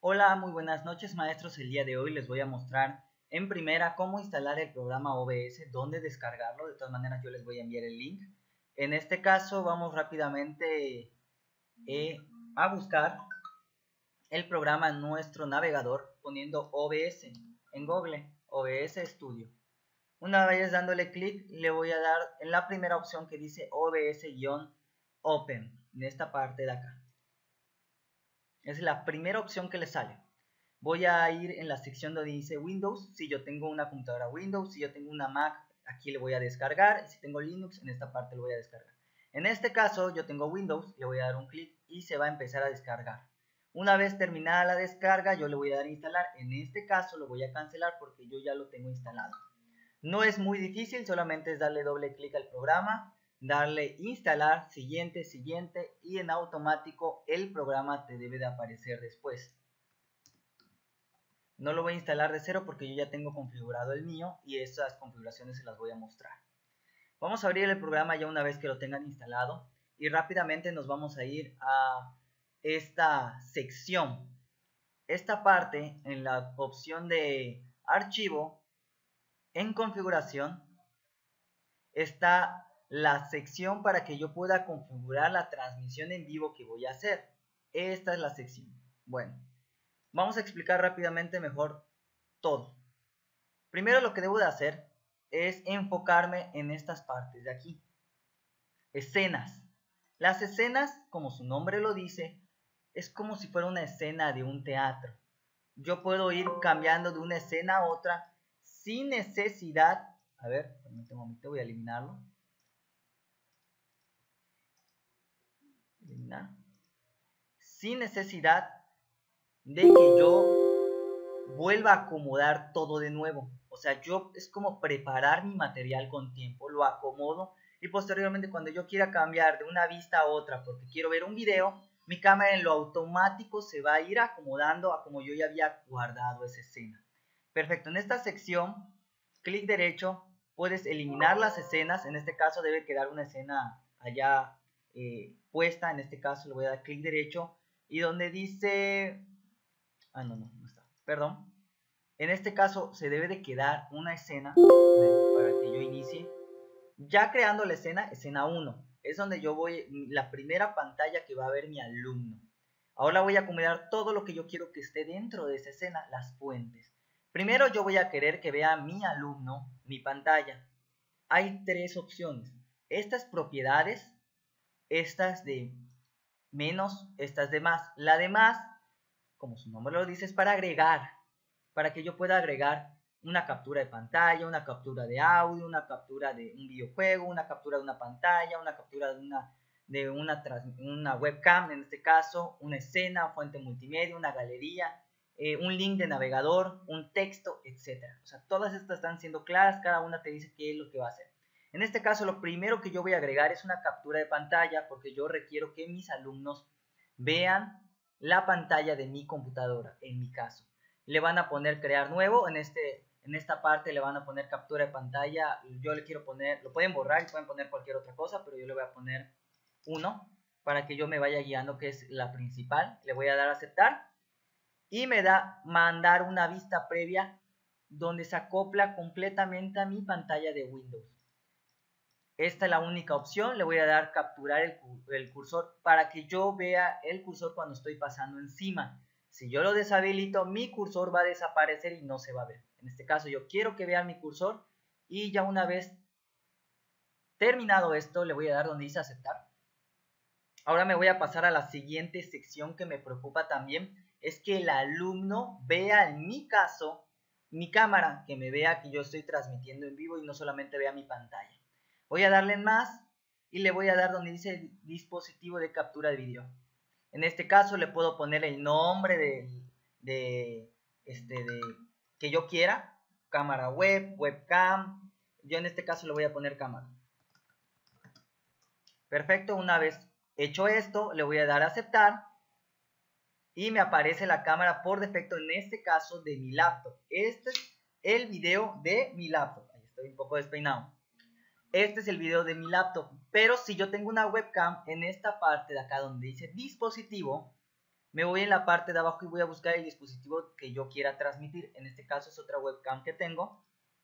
Hola, muy buenas noches maestros. El día de hoy les voy a mostrar en primera cómo instalar el programa OBS, dónde descargarlo. De todas maneras yo les voy a enviar el link. En este caso vamos rápidamente a buscar el programa en nuestro navegador poniendo OBS en Google, OBS Studio. Una vez dándole clic le voy a dar en la primera opción que dice OBS-Open, en esta parte de acá. Es la primera opción que le sale. Voy a ir en la sección donde dice Windows. Si yo tengo una computadora Windows, si yo tengo una Mac, aquí le voy a descargar. Y si tengo Linux, en esta parte lo voy a descargar. En este caso, yo tengo Windows, le voy a dar un clic y se va a empezar a descargar. Una vez terminada la descarga, yo le voy a dar a instalar. En este caso lo voy a cancelar porque yo ya lo tengo instalado. No es muy difícil, solamente es darle doble clic al programa, darle instalar, siguiente, siguiente, y en automático el programa te debe de aparecer después. No lo voy a instalar de cero porque yo ya tengo configurado el mío y esas configuraciones se las voy a mostrar. Vamos a abrir el programa ya una vez que lo tengan instalado y rápidamente nos vamos a ir a esta sección. Esta parte, en la opción de archivo, en configuración, está la sección para que yo pueda configurar la transmisión en vivo que voy a hacer. Esta es la sección. Bueno, vamos a explicar rápidamente mejor todo. Primero lo que debo de hacer es enfocarme en estas partes de aquí. Escenas. Las escenas, como su nombre lo dice, es como si fuera una escena de un teatro. Yo puedo ir cambiando de una escena a otra sin necesidad. A ver, permítame un momento, voy a eliminarlo. Eliminar. Sin necesidad de que yo vuelva a acomodar todo de nuevo. O sea, yo es como preparar mi material con tiempo, lo acomodo y posteriormente cuando yo quiera cambiar de una vista a otra porque quiero ver un video, mi cámara en lo automático se va a ir acomodando a como yo ya había guardado esa escena. Perfecto, en esta sección, clic derecho, puedes eliminar las escenas. En este caso debe quedar una escena allá puesta. En este caso le voy a dar clic derecho y donde dice... no está, perdón. En este caso se debe de quedar una escena para que yo inicie. Ya creando la escena, escena 1, es donde yo voy, la primera pantalla que va a ver mi alumno. Ahora voy a acomodar todo lo que yo quiero que esté dentro de esa escena, las fuentes. Primero yo voy a querer que vea mi alumno, mi pantalla. Hay tres opciones. Estas propiedades, estas de menos, estas de más. La de más, como su nombre lo dice, es para agregar, para que yo pueda agregar una captura de pantalla, una captura de audio, una captura de un videojuego, una captura de una pantalla, una captura de una webcam, en este caso, una escena, fuente multimedia, una galería, un link de navegador, un texto, etc. O sea, todas estas están siendo claras, cada una te dice qué es lo que va a hacer. En este caso, lo primero que yo voy a agregar es una captura de pantalla porque yo requiero que mis alumnos vean la pantalla de mi computadora, en mi caso. Le van a poner crear nuevo, en esta parte le van a poner captura de pantalla. Yo le quiero poner, lo pueden borrar y pueden poner cualquier otra cosa, pero yo le voy a poner 1 para que yo me vaya guiando, que es la principal. Le voy a dar a aceptar y me da mandar una vista previa donde se acopla completamente a mi pantalla de Windows. Esta es la única opción. Le voy a dar capturar el cursor para que yo vea el cursor cuando estoy pasando encima. Si yo lo deshabilito, mi cursor va a desaparecer y no se va a ver. En este caso yo quiero que vean mi cursor y ya una vez terminado esto le voy a dar donde dice aceptar. Ahora me voy a pasar a la siguiente sección que me preocupa también. Es que el alumno vea en mi caso mi cámara, que me vea que yo estoy transmitiendo en vivo y no solamente vea mi pantalla. Voy a darle en más y le voy a dar donde dice dispositivo de captura de video. En este caso le puedo poner el nombre que yo quiera, cámara web, webcam. Yo en este caso le voy a poner cámara. Perfecto, una vez hecho esto, le voy a dar a aceptar y me aparece la cámara por defecto, en este caso de mi laptop. Este es el video de mi laptop. Ahí estoy un poco despeinado. Este es el video de mi laptop, pero si yo tengo una webcam, en esta parte de acá donde dice dispositivo, Me voy en la parte de abajo y voy a buscar el dispositivo que yo quiera transmitir. En este caso es otra webcam que tengo.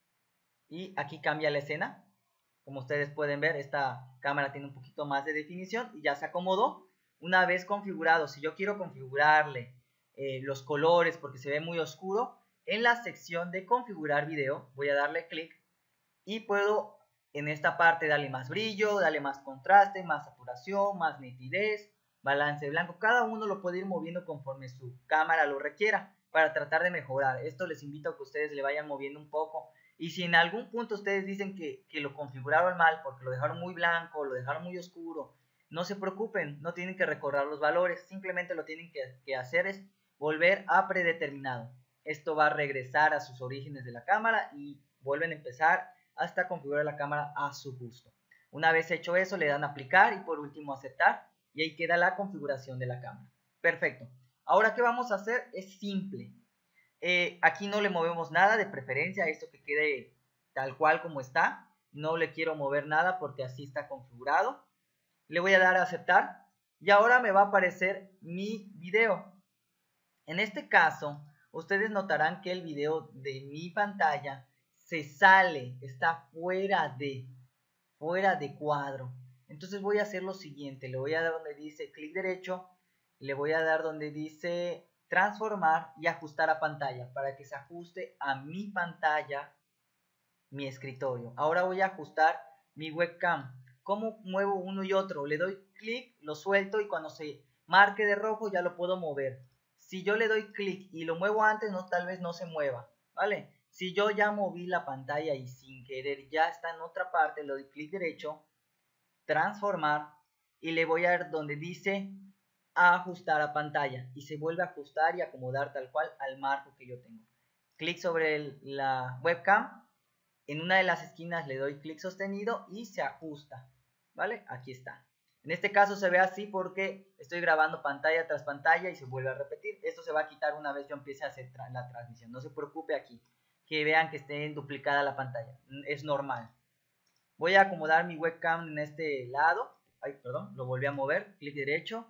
Y aquí cambia la escena. Como ustedes pueden ver, esta cámara tiene un poquito más de definición y ya se acomodó. Una vez configurado, si yo quiero configurarle los colores porque se ve muy oscuro, en la sección de configurar video voy a darle clic y puedo en esta parte darle más brillo, darle más contraste, más saturación, más nitidez, balance blanco. Cada uno lo puede ir moviendo conforme su cámara lo requiera para tratar de mejorar. Esto les invito a que ustedes le vayan moviendo un poco. Y si en algún punto ustedes dicen que lo configuraron mal porque lo dejaron muy blanco, lo dejaron muy oscuro, no se preocupen, no tienen que recorrer los valores, simplemente lo tienen que hacer es volver a predeterminado. Esto va a regresar a sus orígenes de la cámara y vuelven a empezar hasta configurar la cámara a su gusto. Una vez hecho eso, le dan a aplicar y por último aceptar y ahí queda la configuración de la cámara. Perfecto. Ahora, ¿qué vamos a hacer? Es simple. Aquí no le movemos nada, de preferencia esto que quede tal cual como está. No le quiero mover nada porque así está configurado. Le voy a dar a aceptar y ahora me va a aparecer mi video. En este caso, ustedes notarán que el video de mi pantalla se sale, está fuera de cuadro. Entonces voy a hacer lo siguiente, le voy a dar donde dice clic derecho, le voy a dar donde dice transformar y ajustar a pantalla para que se ajuste a mi pantalla, mi escritorio. Ahora voy a ajustar mi webcam. ¿Cómo muevo uno y otro? Le doy clic, lo suelto y cuando se marque de rojo ya lo puedo mover. Si yo le doy clic y lo muevo antes, no, tal vez no se mueva, ¿vale? Si yo ya moví la pantalla y sin querer ya está en otra parte, le doy clic derecho, transformar y le voy a dar donde dice ajustar a pantalla y se vuelve a ajustar y acomodar tal cual al marco que yo tengo. Clic sobre la webcam, en una de las esquinas le doy clic sostenido y se ajusta, ¿vale? Aquí está. En este caso se ve así porque estoy grabando pantalla tras pantalla y se vuelve a repetir. Esto se va a quitar una vez yo empiece a hacer la transmisión. No se preocupe aquí, que vean que esté duplicada la pantalla. Es normal. Voy a acomodar mi webcam en este lado. Ay, perdón, lo volví a mover. Clic derecho,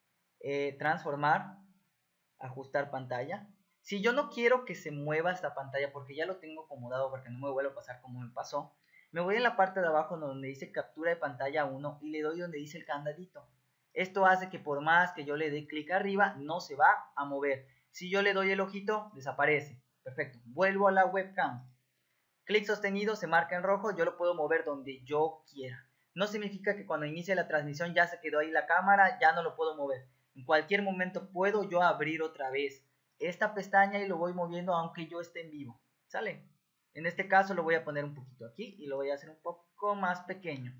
transformar, ajustar pantalla. Si yo no quiero que se mueva esta pantalla porque ya lo tengo acomodado para que no me vuelva a pasar como me pasó, me voy en la parte de abajo donde dice captura de pantalla 1 y le doy donde dice el candadito. Esto hace que por más que yo le dé clic arriba, no se va a mover. Si yo le doy el ojito, desaparece. Perfecto. Vuelvo a la webcam. Clic sostenido, se marca en rojo, yo lo puedo mover donde yo quiera. No significa que cuando inicie la transmisión ya se quedó ahí la cámara, ya no lo puedo mover. En cualquier momento puedo yo abrir otra vez esta pestaña y lo voy moviendo aunque yo esté en vivo. ¿Sale? En este caso lo voy a poner un poquito aquí y lo voy a hacer un poco más pequeño.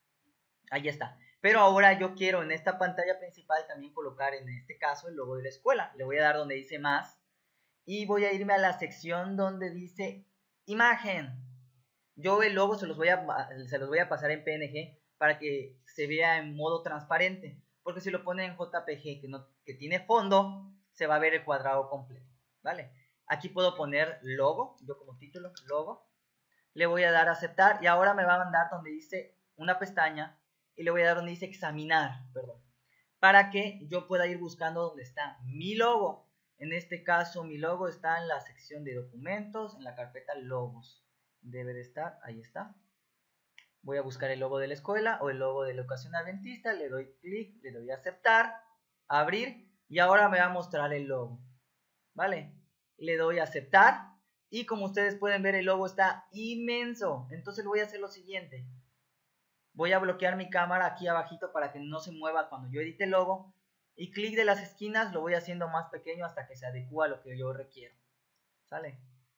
Ahí está. Pero ahora yo quiero en esta pantalla principal también colocar en este caso el logo de la escuela. Le voy a dar donde dice más y voy a irme a la sección donde dice imagen. Yo el logo se los voy a pasar en PNG para que se vea en modo transparente. Porque si lo ponen en JPG que tiene fondo, se va a ver el cuadrado completo. ¿Vale? Aquí puedo poner logo, yo como título, logo. Le voy a dar a aceptar y ahora me va a mandar donde dice una pestaña y le voy a dar donde dice examinar, perdón. Para que yo pueda ir buscando donde está mi logo. En este caso mi logo está en la sección de documentos, en la carpeta logos. Debe de estar, ahí está. Voy a buscar el logo de la escuela o el logo de la educación adventista, le doy clic, le doy a aceptar, abrir y ahora me va a mostrar el logo. ¿Vale? Le doy a aceptar y como ustedes pueden ver el logo está inmenso. Entonces voy a hacer lo siguiente. Voy a bloquear mi cámara aquí abajito para que no se mueva cuando yo edite el logo y clic de las esquinas lo voy haciendo más pequeño hasta que se adecue a lo que yo requiero. ¿Sale?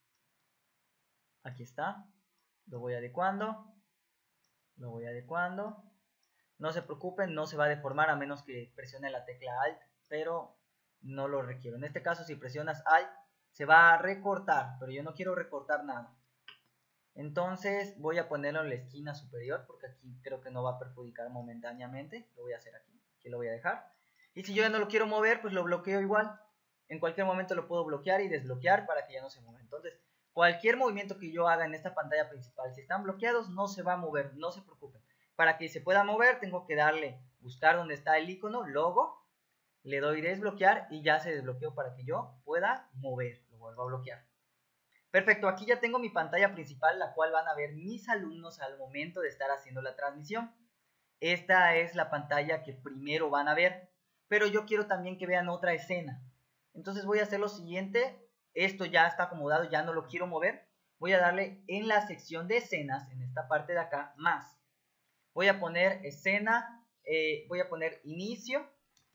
Aquí está. Lo voy adecuando. Lo voy adecuando. No se preocupen, no se va a deformar a menos que presione la tecla Alt, pero no lo requiero. En este caso, si presionas Alt, se va a recortar, pero yo no quiero recortar nada. Entonces voy a ponerlo en la esquina superior, porque aquí creo que no va a perjudicar momentáneamente. Lo voy a hacer aquí, aquí lo voy a dejar. Y si yo ya no lo quiero mover, pues lo bloqueo igual. En cualquier momento lo puedo bloquear y desbloquear para que ya no se mueva. Entonces, cualquier movimiento que yo haga en esta pantalla principal, si están bloqueados, no se va a mover, no se preocupen. Para que se pueda mover, tengo que darle, buscar donde está el icono, logo, le doy desbloquear y ya se desbloqueó para que yo pueda mover. Lo vuelvo a bloquear. Perfecto, aquí ya tengo mi pantalla principal, la cual van a ver mis alumnos al momento de estar haciendo la transmisión. Esta es la pantalla que primero van a ver, pero yo quiero también que vean otra escena. Entonces voy a hacer lo siguiente, esto ya está acomodado, ya no lo quiero mover. Voy a darle en la sección de escenas, en esta parte de acá, más. Voy a poner escena, voy a poner inicio,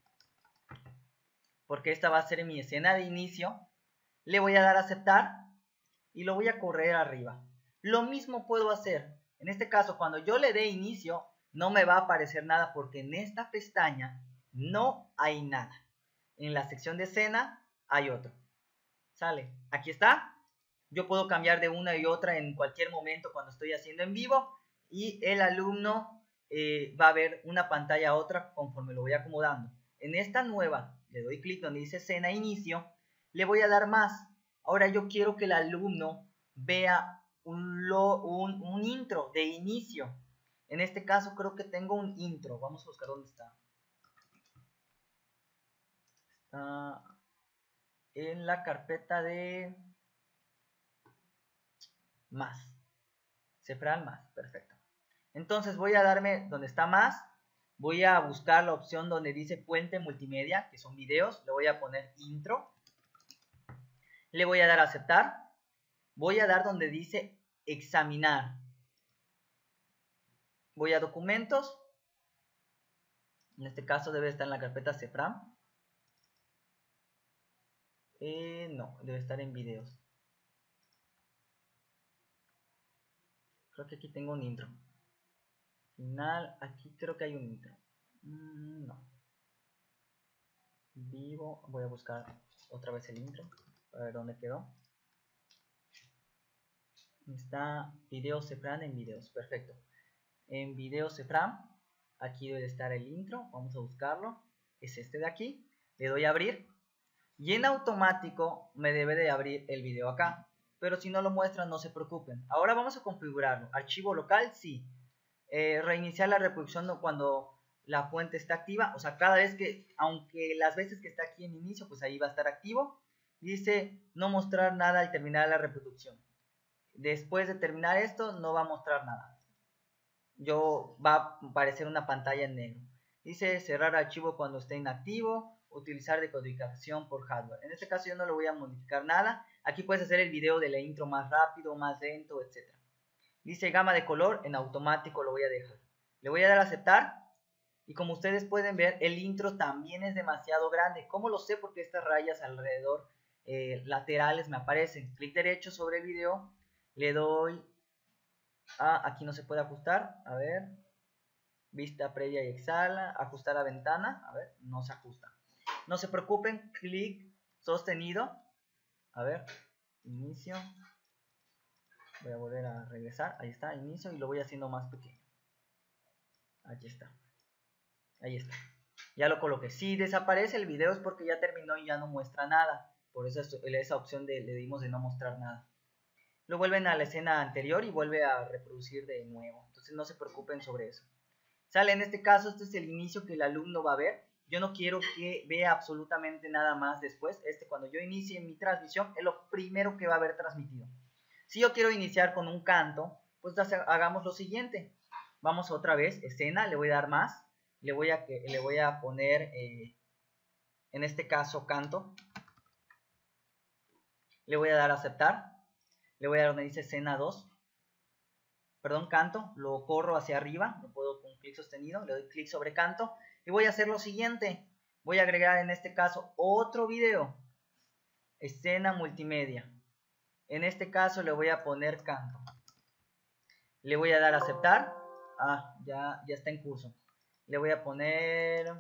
porque esta va a ser mi escena de inicio. Le voy a dar a aceptar y lo voy a correr arriba. Lo mismo puedo hacer. En este caso, cuando yo le dé inicio, no me va a aparecer nada porque en esta pestaña no hay nada. En la sección de escena hay otro. ¿Sale? Aquí está. Yo puedo cambiar de una y otra en cualquier momento cuando estoy haciendo en vivo y el alumno va a ver una pantalla a otra conforme lo voy acomodando. En esta nueva, le doy clic donde dice escena inicio, le voy a dar más. Ahora yo quiero que el alumno vea un intro de inicio. En este caso creo que tengo un intro. Vamos a buscar dónde está. Está en la carpeta de más. Cefral más, perfecto. Entonces voy a darme donde está más. Voy a buscar la opción donde dice fuente multimedia, que son videos. Le voy a poner intro. Le voy a dar a aceptar. Voy a dar donde dice examinar. Voy a documentos. En este caso debe estar en la carpeta Cefram. No, debe estar en videos. Creo que aquí tengo un intro. Final, aquí creo que hay un intro. No. Vivo, voy a buscar otra vez el intro. A ver dónde quedó. Está video Cefram en videos, perfecto. En video Cefram, aquí debe estar el intro. Vamos a buscarlo. Es este de aquí. Le doy a abrir. Y en automático me debe de abrir el video acá. Pero si no lo muestra, no se preocupen. Ahora vamos a configurarlo. Archivo local, sí. Reiniciar la reproducción cuando la fuente está activa. O sea, cada vez que, aunque las veces que está aquí en inicio, pues ahí va a estar activo. Dice no mostrar nada al terminar la reproducción. Después de terminar esto, no va a mostrar nada. Va a aparecer una pantalla en negro. Dice cerrar archivo cuando esté inactivo. Utilizar decodificación por hardware. En este caso yo no le voy a modificar nada. Aquí puedes hacer el video de la intro más rápido, más lento, etc. Dice gama de color, en automático lo voy a dejar. Le voy a dar a aceptar. Y como ustedes pueden ver, el intro también es demasiado grande. ¿Cómo lo sé? Porque estas rayas alrededor laterales me aparecen. Clic derecho sobre el video. Le doy a, aquí no se puede ajustar. A ver. Vista previa y exhala. Ajustar a ventana. A ver, no se ajusta. No se preocupen, clic sostenido. A ver, inicio. Voy a volver a regresar. Ahí está, inicio. Y lo voy haciendo más pequeño. Aquí está. Ahí está. Ya lo coloqué. Si desaparece el video es porque ya terminó y ya no muestra nada. Por eso esa opción le dimos de no mostrar nada. Lo vuelven a la escena anterior y vuelve a reproducir de nuevo. Entonces no se preocupen sobre eso. Sale en este caso, este es el inicio que el alumno va a ver. Yo no quiero que vea absolutamente nada más después. Cuando yo inicie mi transmisión, es lo primero que va a haber transmitido. Si yo quiero iniciar con un canto, pues hagamos lo siguiente. Vamos otra vez, escena, le voy a dar más. Le voy a poner, en este caso, canto. Le voy a dar a aceptar. Le voy a dar donde dice escena 2. Perdón, canto. Lo corro hacia arriba. Lo puedo con clic sostenido. Le doy clic sobre canto. Y voy a hacer lo siguiente. Voy a agregar en este caso otro video. Escena multimedia. En este caso le voy a poner canto. Le voy a dar a aceptar. Ya está en curso. Le voy a poner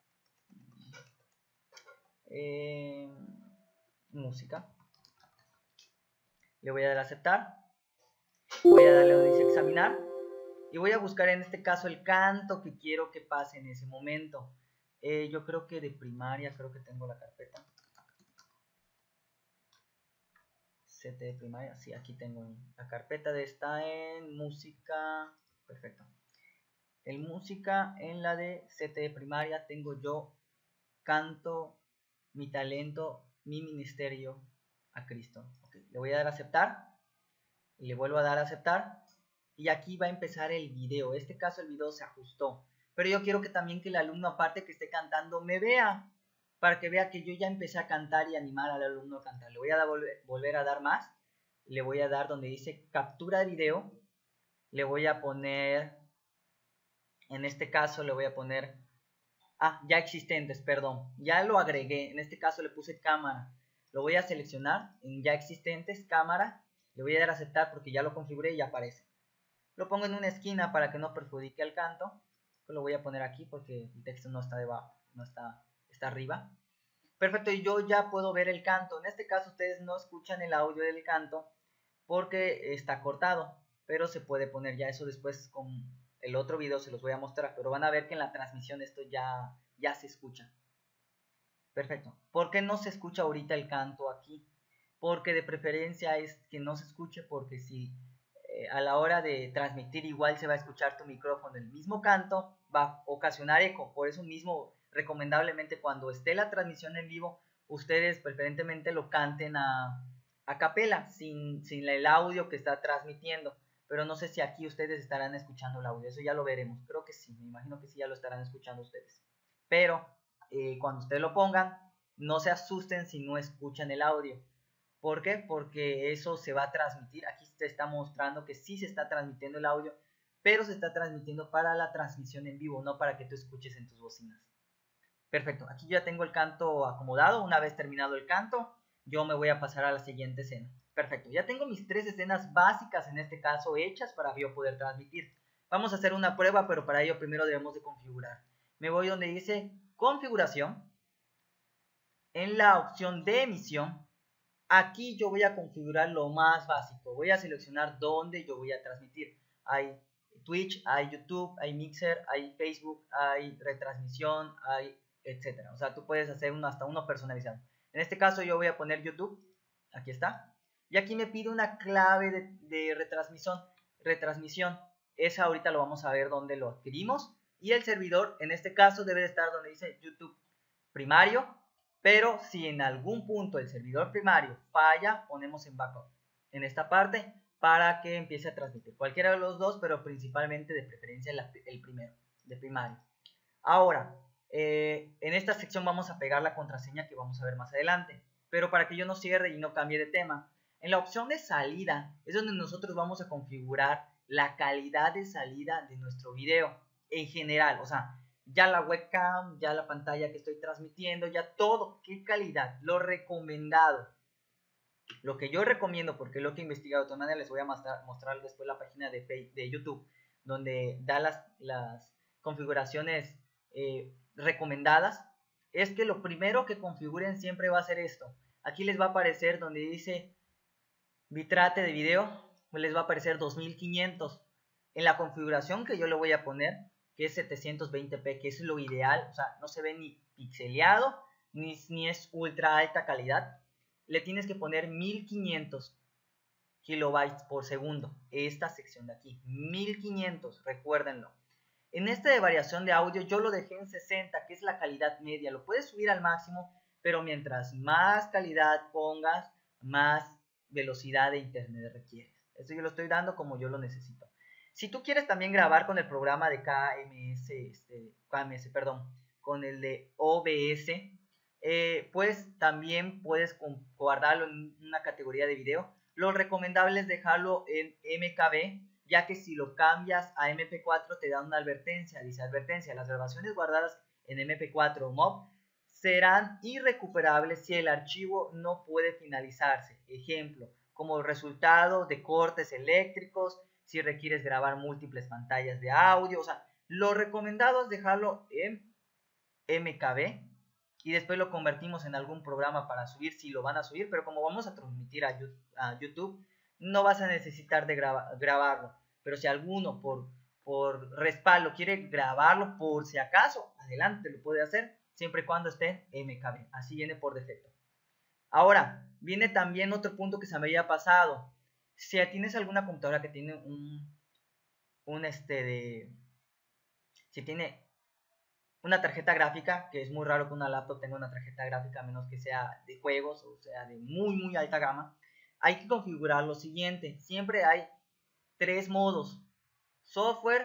música. Le voy a dar a aceptar. Voy a darle donde dice examinar. Y voy a buscar en este caso el canto que quiero que pase en ese momento. Yo creo que de primaria, creo que tengo la carpeta. CT de primaria, sí, aquí tengo la carpeta está en música. Perfecto. En música, en la de CT de primaria tengo yo canto mi talento, mi ministerio a Cristo. Okay, le voy a dar a aceptar, le vuelvo a dar a aceptar, y aquí va a empezar el video. En este caso el video se ajustó, pero yo quiero que también que el alumno, aparte que esté cantando, me vea, para que vea que yo ya empecé a cantar y animar al alumno a cantar. Le voy a dar, volver a dar más, le voy a dar donde dice captura de video, le voy a poner, en este caso le voy a poner, ya existentes, perdón, ya lo agregué, en este caso le puse cámara, lo voy a seleccionar en ya existentes, cámara, le voy a dar a aceptar porque ya lo configuré y ya aparece. Lo pongo en una esquina para que no perjudique el canto, lo voy a poner aquí porque el texto no está debajo, no está, está arriba. Perfecto, y yo ya puedo ver el canto. En este caso ustedes no escuchan el audio del canto porque está cortado, pero se puede poner ya eso después con el otro video, se los voy a mostrar, pero van a ver que en la transmisión esto ya se escucha. Perfecto. ¿Por qué no se escucha ahorita el canto aquí? Porque de preferencia es que no se escuche, porque si a la hora de transmitir igual se va a escuchar tu micrófono, el mismo canto va a ocasionar eco. Por eso mismo, recomendablemente cuando esté la transmisión en vivo, ustedes preferentemente lo canten a capela, sin el audio que está transmitiendo. Pero no sé si aquí ustedes estarán escuchando el audio, eso ya lo veremos. Creo que sí, me imagino que sí, ya lo estarán escuchando ustedes. Pero cuando ustedes lo pongan, no se asusten si no escuchan el audio. ¿Por qué? Porque eso se va a transmitir. Aquí se está mostrando que sí se está transmitiendo el audio, pero se está transmitiendo para la transmisión en vivo, no para que tú escuches en tus bocinas. Perfecto, aquí ya tengo el canto acomodado. Una vez terminado el canto, yo me voy a pasar a la siguiente escena. Perfecto, ya tengo mis 3 escenas básicas, en este caso hechas para yo poder transmitir. Vamos a hacer una prueba, pero para ello primero debemos de configurar. Me voy donde dice configuración. En la opción de emisión, aquí yo voy a configurar lo más básico. Voy a seleccionar dónde yo voy a transmitir. Hay Twitch, hay YouTube, hay Mixer, hay Facebook, hay retransmisión, hay etcétera. O sea, tú puedes hacer hasta uno personalizado. En este caso yo voy a poner YouTube. Aquí está. Y aquí me pide una clave de retransmisión. Esa ahorita lo vamos a ver dónde lo adquirimos. Y el servidor, en este caso, debe de estar donde dice YouTube primario. Pero si en algún punto el servidor primario falla, ponemos en backup en esta parte para que empiece a transmitir. Cualquiera de los dos, pero principalmente de preferencia el primero, de primario. Ahora, en esta sección vamos a pegar la contraseña que vamos a ver más adelante. Pero para que yo no cierre y no cambie de tema, en la opción de salida es donde nosotros vamos a configurar la calidad de salida de nuestro video en general. O sea, ya la webcam, ya la pantalla que estoy transmitiendo, ya todo, qué calidad, lo recomendado. Lo que yo recomiendo, porque es lo que he investigado, de todas maneras les voy a mostrar después la página de YouTube, donde da las configuraciones recomendadas, es que lo primero que configuren siempre va a ser esto. Aquí les va a aparecer donde dice bitrate de video, les va a aparecer 2500. En la configuración que yo le voy a poner, que es 720p, que es lo ideal, o sea, no se ve ni pixeleado, ni es ultra alta calidad, le tienes que poner 1500 kilobytes por segundo, esta sección de aquí, 1500, recuérdenlo. En este de variación de audio yo lo dejé en 60, que es la calidad media, lo puedes subir al máximo, pero mientras más calidad pongas, más velocidad de internet requieres. Esto yo lo estoy dando como yo lo necesito. Si tú quieres también grabar con el programa de KMS, con el de OBS, pues también puedes guardarlo en una categoría de video. Lo recomendable es dejarlo en MKB, ya que si lo cambias a MP4 te da una advertencia. Dice advertencia, las grabaciones guardadas en MP4 o MOV serán irrecuperables si el archivo no puede finalizarse. Ejemplo, como resultado de cortes eléctricos, si requieres grabar múltiples pantallas de audio. O sea, lo recomendado es dejarlo en MKB y después lo convertimos en algún programa para subir, si lo van a subir, pero como vamos a transmitir a YouTube, no vas a necesitar de grabarlo. Pero si alguno por respaldo quiere grabarlo por si acaso, adelante, lo puede hacer, siempre y cuando esté en MKB. Así viene por defecto. Ahora, viene también otro punto que se me había pasado. Si tienes alguna computadora que tiene si tiene una tarjeta gráfica, que es muy raro que una laptop tenga una tarjeta gráfica, a menos que sea de juegos o sea de muy alta gama, hay que configurar lo siguiente. Siempre hay tres modos: software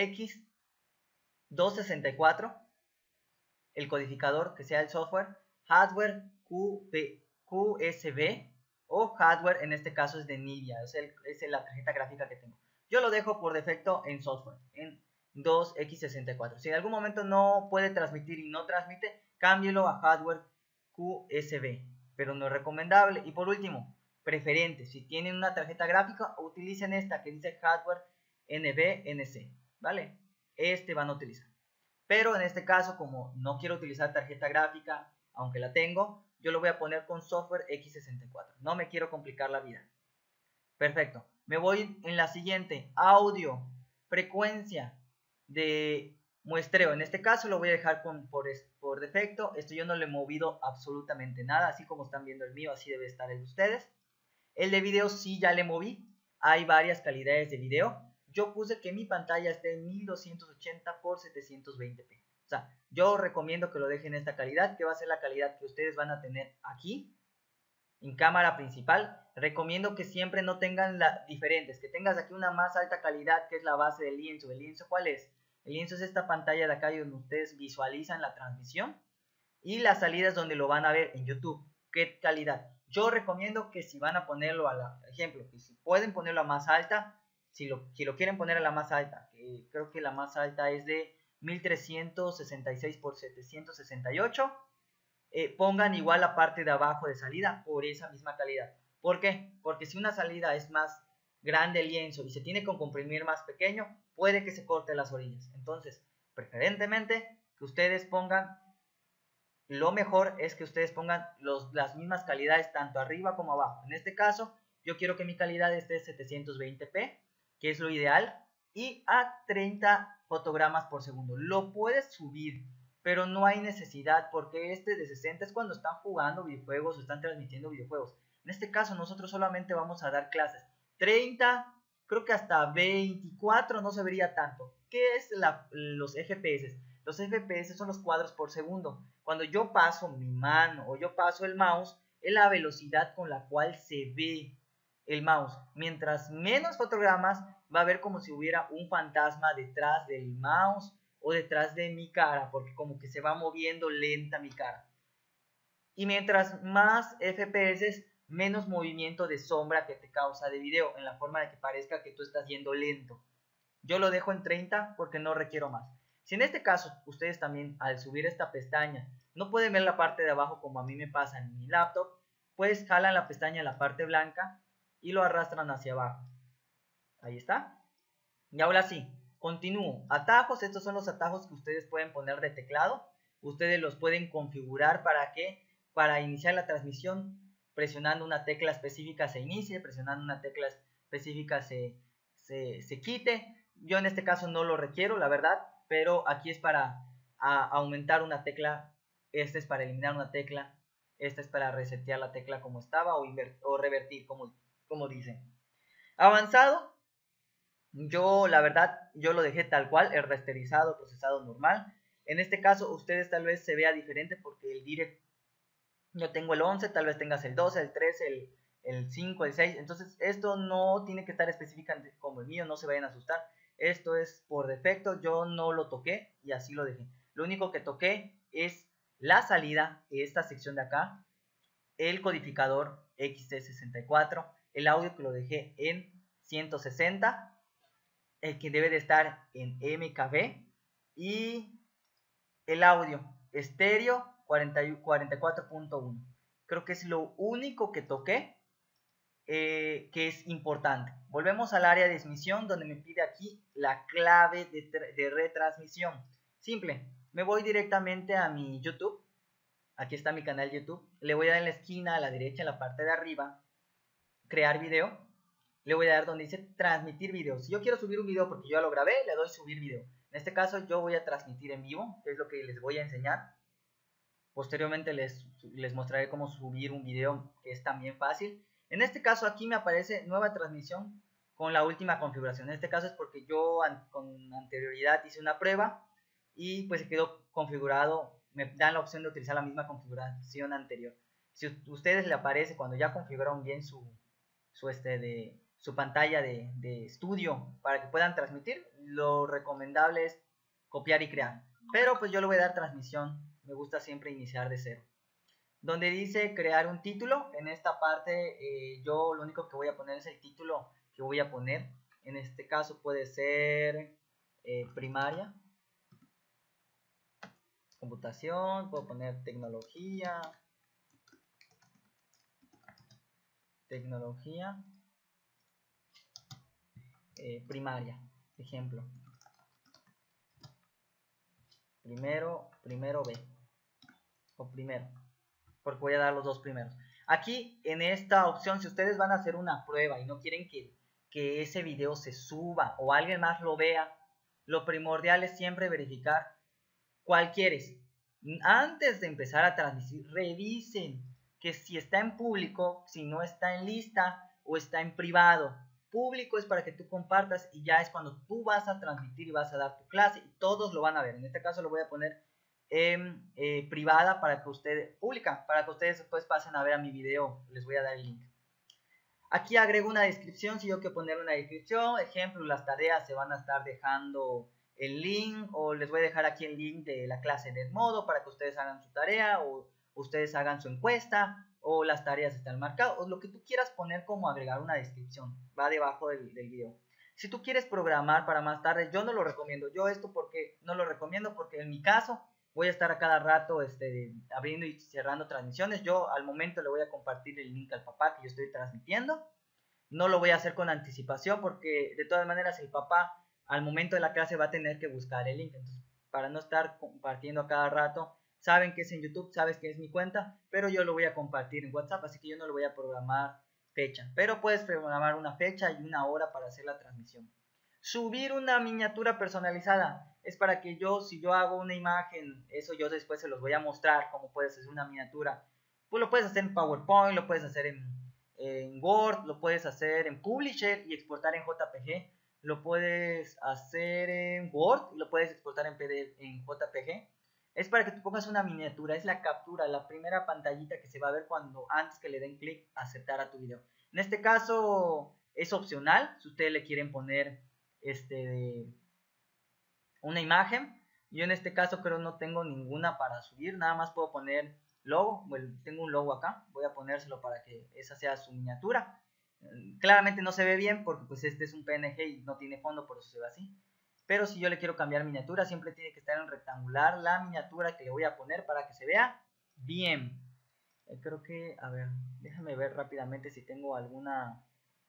X264, el codificador que sea el software; hardware QSB, o hardware en este caso es de Nvidia, es la tarjeta gráfica que tengo. Yo lo dejo por defecto en software, en 2X64. Si en algún momento no puede transmitir y no transmite, cámbielo a hardware QSB, pero no es recomendable. Y por último, preferente: si tienen una tarjeta gráfica, utilicen esta que dice hardware NVNC, ¿vale? Van a utilizar. Pero en este caso, como no quiero utilizar tarjeta gráfica, aunque la tengo, yo lo voy a poner con software X64. No me quiero complicar la vida. Perfecto. Me voy en la siguiente: audio, frecuencia de muestreo. En este caso lo voy a dejar por defecto. Esto yo no le he movido absolutamente nada. Así como están viendo el mío, así debe estar el de ustedes. El de video sí ya le moví. Hay varias calidades de video. Yo puse que mi pantalla esté en 1280 x 720p. O sea, yo recomiendo que lo dejen en esta calidad, que va a ser la calidad que ustedes van a tener aquí en cámara principal. Recomiendo que siempre no tengan diferentes, que tengas aquí una más alta calidad, que es la base del lienzo. ¿El lienzo cuál es? El lienzo es esta pantalla de acá donde ustedes visualizan la transmisión, y las salidas donde lo van a ver en YouTube. ¿Qué calidad? Yo recomiendo que si van a ponerlo ejemplo, que si pueden ponerlo a más alta, si lo quieren poner a la más alta, que creo que la más alta es de 1366 x 768, pongan igual la parte de abajo de salida por esa misma calidad. ¿Por qué? Porque si una salida es más grande el lienzo y se tiene que comprimir más pequeño, puede que se corte las orillas. Entonces, preferentemente que ustedes pongan, lo mejor es que ustedes pongan las mismas calidades tanto arriba como abajo. En este caso, yo quiero que mi calidad esté 720p, que es lo ideal, y a 30 fotogramas por segundo. Lo puedes subir, pero no hay necesidad, porque este de 60 es cuando están jugando videojuegos o están transmitiendo videojuegos. En este caso nosotros solamente vamos a dar clases. 30, creo que hasta 24 no se vería tanto. ¿Qué es los FPS? Los FPS son los cuadros por segundo. Cuando yo paso mi mano o yo paso el mouse, es la velocidad con la cual se ve el mouse. Mientras menos fotogramas, va a ver como si hubiera un fantasma detrás del mouse o detrás de mi cara, porque como que se va moviendo lenta mi cara. Y mientras más FPS, menos movimiento de sombra que te causa de video, en la forma de que parezca que tú estás yendo lento. Yo lo dejo en 30 porque no requiero más. Si en este caso ustedes también, al subir esta pestaña, no pueden ver la parte de abajo como a mí me pasa en mi laptop, pues jalan la pestaña en la parte blanca y lo arrastran hacia abajo. Ahí está. Y ahora sí, continúo. Atajos: estos son los atajos que ustedes pueden poner de teclado. Ustedes los pueden configurar para iniciar la transmisión, presionando una tecla específica se inicie, presionando una tecla específica se quite. Yo en este caso no lo requiero, la verdad, pero aquí es para aumentar una tecla, este es para eliminar una tecla, este es para resetear la tecla como estaba o revertir, como dicen. Avanzado: yo la verdad, yo lo dejé tal cual, el rasterizado, procesado normal. En este caso ustedes tal vez se vea diferente porque el direct, yo tengo el 11, tal vez tengas el 12, el 13, el 5, el 6. Entonces esto no tiene que estar específicamente como el mío, no se vayan a asustar. Esto es por defecto, yo no lo toqué y así lo dejé. Lo único que toqué es la salida, esta sección de acá, el codificador XT64, el audio que lo dejé en 160, el que debe de estar en MKB, y el audio estéreo 44.1. Creo que es lo único que toqué que es importante. Volvemos al área de transmisión, donde me pide aquí la clave de retransmisión. Simple, me voy directamente a mi YouTube. Aquí está mi canal YouTube. Le voy a dar en la esquina a la derecha, en la parte de arriba, crear video. Le voy a dar donde dice transmitir video. Si yo quiero subir un video porque yo ya lo grabé, le doy subir video. En este caso yo voy a transmitir en vivo, que es lo que les voy a enseñar. Posteriormente les mostraré cómo subir un video, que es también fácil. En este caso aquí me aparece nueva transmisión con la última configuración. En este caso es porque yo con anterioridad hice una prueba y pues se quedó configurado, me dan la opción de utilizar la misma configuración anterior. Si a ustedes le aparece cuando ya configuraron bien su pantalla de estudio para que puedan transmitir, lo recomendable es copiar y crear. Pero pues yo le voy a dar transmisión, me gusta siempre iniciar de cero. Donde dice crear un título, en esta parte yo lo único que voy a poner es el título que voy a poner. En este caso puede ser primaria, computación, puedo poner tecnología, primaria, ejemplo. Primero B, o primero, porque voy a dar los dos primeros. Aquí, en esta opción, si ustedes van a hacer una prueba y no quieren que ese video se suba o alguien más lo vea, lo primordial es siempre verificar cuál quieres. Antes de empezar a transmitir, revisen que si está en público, si no está en lista o está en privado. Público es para que tú compartas y ya es cuando tú vas a transmitir y vas a dar tu clase y todos lo van a ver. En este caso lo voy a poner en privada para que ustedes, pública, para que ustedes después pasen a ver a mi video. Les voy a dar el link. Aquí agrego una descripción, si yo quiero poner una descripción, ejemplo, las tareas se van a estar dejando el link, o les voy a dejar aquí el link de la clase de Edmodo para que ustedes hagan su tarea, o ustedes hagan su encuesta, o las tareas están marcadas, o lo que tú quieras poner como agregar una descripción, va debajo del video. Si tú quieres programar para más tarde, yo no lo recomiendo, yo esto porque no lo recomiendo, porque en mi caso voy a estar a cada rato abriendo y cerrando transmisiones. Yo al momento le voy a compartir el link al papá que yo estoy transmitiendo. No lo voy a hacer con anticipación porque de todas maneras el papá al momento de la clase va a tener que buscar el link. Entonces, para no estar compartiendo a cada rato, saben que es en YouTube, sabes que es mi cuenta, pero yo lo voy a compartir en WhatsApp, así que yo no lo voy a programar fecha. Pero puedes programar una fecha y una hora para hacer la transmisión. Subir una miniatura personalizada es para que yo, si yo hago una imagen, eso yo después se los voy a mostrar cómo puedes hacer una miniatura. Pues lo puedes hacer en PowerPoint, lo puedes hacer en Word, lo puedes hacer en Publisher y exportar en JPG, lo puedes hacer en Word y lo puedes exportar en PDF, en JPG. Es para que tú pongas una miniatura, es la captura, la primera pantallita que se va a ver cuando antes que le den clic a aceptar a tu video. En este caso es opcional, si ustedes le quieren poner una imagen. Yo en este caso creo no tengo ninguna para subir, nada más puedo poner logo. Bueno, tengo un logo acá, voy a ponérselo para que esa sea su miniatura. Claramente no se ve bien porque pues este es un PNG y no tiene fondo, por eso se ve así. Pero si yo le quiero cambiar miniatura, siempre tiene que estar en rectangular la miniatura que le voy a poner para que se vea bien. Creo que, a ver, déjame ver rápidamente si tengo alguna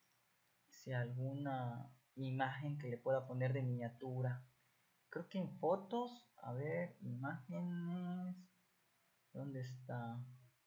imagen que le pueda poner de miniatura. Creo que en fotos, a ver, imágenes, ¿dónde está?